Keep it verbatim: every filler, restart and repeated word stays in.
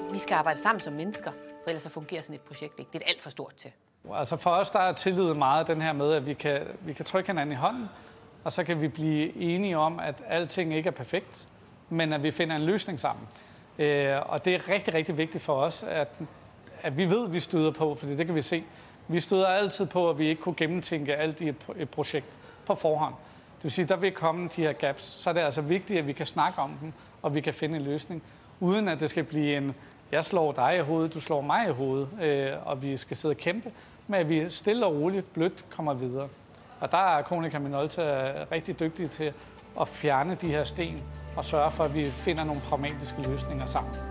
Vi skal arbejde sammen som mennesker, for ellers så fungerer sådan et projekt ikke. Det er alt for stort til. Altså for os, der er tillid meget den her med, at vi kan, vi kan trykke hinanden i hånden, og så kan vi blive enige om, at alting ikke er perfekt, men at vi finder en løsning sammen. Øh, og det er rigtig, rigtig vigtigt for os, at, at vi ved, at vi støder på, for det kan vi se. Vi støder altid på, at vi ikke kunne gennemtænke alt i et, et projekt på forhånd. Det vil sige, at der vil komme de her gaps, så er det altså vigtigt, at vi kan snakke om dem, og vi kan finde en løsning, uden at det skal blive en, jeg slår dig i hovedet, du slår mig i hovedet, øh, og vi skal sidde og kæmpe, men at vi stille og roligt, blødt kommer videre. Og der er Konica Minolta rigtig dygtige til at fjerne de her sten og sørge for, at vi finder nogle pragmatiske løsninger sammen.